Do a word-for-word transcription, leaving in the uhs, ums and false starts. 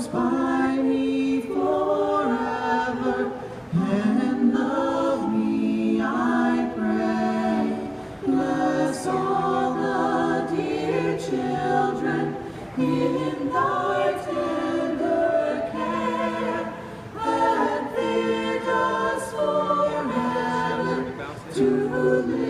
by me forever and love me, I pray. Bless all the dear children in thy tender care, and fit us forever to live